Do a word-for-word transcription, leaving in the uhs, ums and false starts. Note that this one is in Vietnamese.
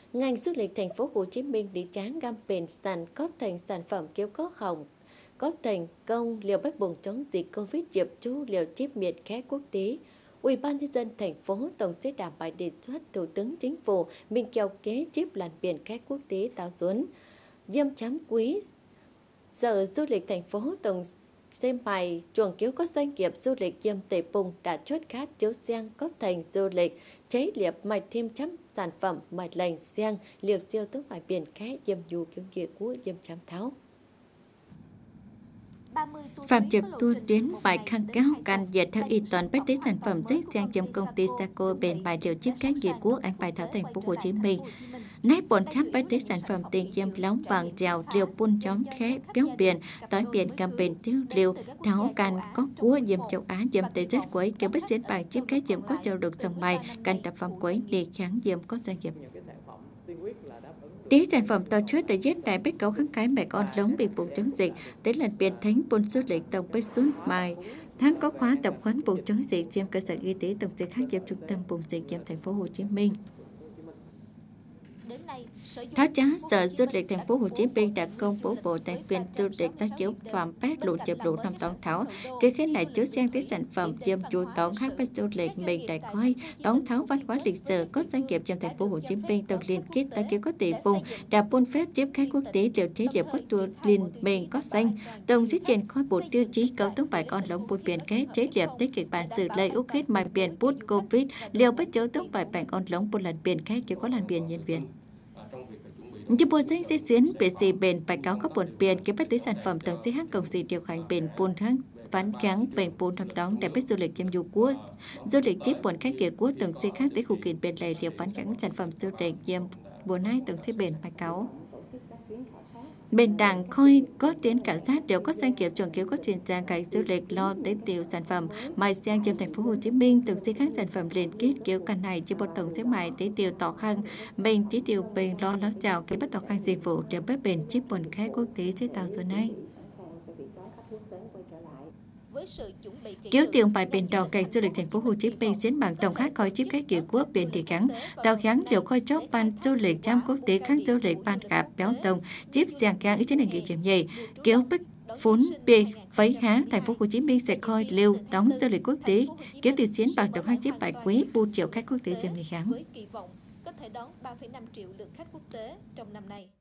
Ngành du lịch thành phố Hồ Chí Minh đi tráng gam bền sàn có thành sản phẩm kiểu có hồng, có thành công liều bách buồng chống dịch Covid diệp chú liều chip miễn khé quốc tế. Ủy ban nhân dân thành phố tổng sẽ đảm bảo đề xuất Thủ tướng Chính phủ minh kèo kế chip làn biển khách quốc tế táo xuống. Diêm chám quý Sở Du lịch thành phố tổng xem bài chuồng kiếu có doanh nghiệp du lịch Diêm Tề Pùng đã chốt khát chiếu giang có thành du lịch chế liệp mạch thêm chấm sản phẩm mạch lành giang liều siêu tốt ngoài biển khé Diêm Du kiếu kia của Diêm chám tháo. Phạm Trực tu tiến bài khăn cáo can dệt theo y toàn bách tế sản phẩm giấy giang trong công ty Saco bền bài điều chip các nghĩa của anh bài thảo thành phố Hồ Chí Minh. Nét bồn chắp bách tế sản phẩm tiền diêm lóng vàng dèo liều pun nhóm khé béo biển đói biển cầm bền tiêu liều tháo can có cua diêm châu Á diêm tây rất quấy kiểu bách diễn bài chip cái diêm có châu được sòng bài can tập phẩm quấy để kháng diêm có doanh nghiệp. Tí sản phẩm tàu chuối tại giết đại bách cấu kháng cái mẹ con lống bị bụng chống dịch tới lần biển thánh bồn du lịch tổng bách xuống bài tháng có khóa tập huấn bụng chống dịch diêm cơ sở y tế tổng dịch khác diêm trung tâm bụng dịch diêm thành phố Hồ Chí Minh. Tháo chá Sở Du lịch thành phố Hồ Chí Minh đã công bố bộ tài quyền du lịch tác chiếu phạm phát lụ chập lụ năm tón tháo kế khế này chứa sang tới sản phẩm diêm chủ tón hát bách du lịch mình đại coi tón tháo văn hóa lịch sử có doanh nghiệp trong thành phố Hồ Chí Minh tổng liên kết tác chiếu có tỷ vùng đã buôn phép tiếp khách quốc tế điều chế điểm có tour liên mình có danh tổng di chuyển khói bộ tiêu chí cấu tống bài con lống buôn biển kết chế điểm tích kịch bản xử lây úc khít mài biển bút covid liều bách chấu tống bài bản con lống buôn lần biển khác chỉ có lần biển nhân biển. Như bộ danh sẽ diễn biệt gì bền bài cáo các bồn biển cái bất tế sản phẩm tổng sĩ hát công sĩ điều hành bền bồn tháng bán kháng bền bồn thăm đón để biết du lịch kiêm du quốc du lịch tiếp bồn khách kia quốc tổng sĩ khác tới khu kiện bền lầy điều bán kháng sản phẩm du lịch kiêm bồn hai tổng sĩ bền bài cáo. Bên đảng khôi có tiến cả sát đều có doanh nghiệp chuẩn kiếu có chuyên gia cái du lịch lo tế tiêu sản phẩm mai sang trong thành phố Hồ Chí Minh từng xây các sản phẩm liên kết kiểu căn này chỉ một tổng xếp mại tế tiêu tỏ khăn mình tế tiêu bền lo láo chào cái bắt tỏ khăn dịch vụ đều bếp bền chip buồn khách quốc tế chế tạo rồi này. Kiếu tiền bài bền đòn cảnh du lịch thành phố Hồ Chí Minh diễn bằng tổng khác coi chip khách kiểu quốc biển thị gắn tàu gắn liều khôi chốc ban du lịch trăm quốc tế khác du lịch ban cạp béo tông chip giang gang ý trên nền nghị chìm nhì kiếu bích phún bê vấy há thành phố Hồ Chí Minh sẽ coi liều đóng du lịch quốc tế kiếu tiền diễn bằng tổng hai chip bài quý bu triệu khách quốc tế trên nghề gắn. Có thể đón ba phẩy năm triệu lượt khách quốc tế trong năm nay.